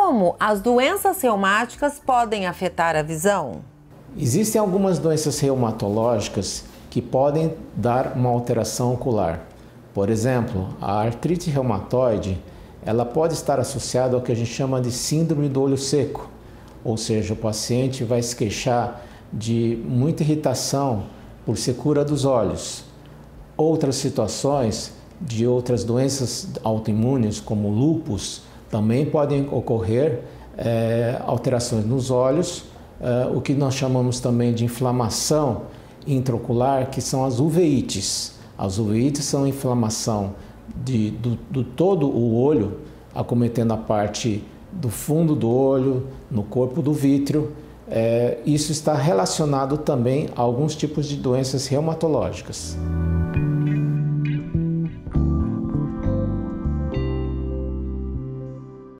como as doenças reumáticas podem afetar a visão? Existem algumas doenças reumatológicas que podem dar uma alteração ocular. Por exemplo, a artrite reumatoide, ela pode estar associada ao que a gente chama de síndrome do olho seco, ou seja, o paciente vai se queixar de muita irritação por secura dos olhos. Outras situações de outras doenças autoimunes, como lúpus, também podem ocorrer alterações nos olhos, o que nós chamamos também de inflamação intraocular, que são as uveites. As uveites são inflamação do todo o olho, acometendo a parte do fundo do olho, no corpo do vítreo. Isso está relacionado também a alguns tipos de doenças reumatológicas.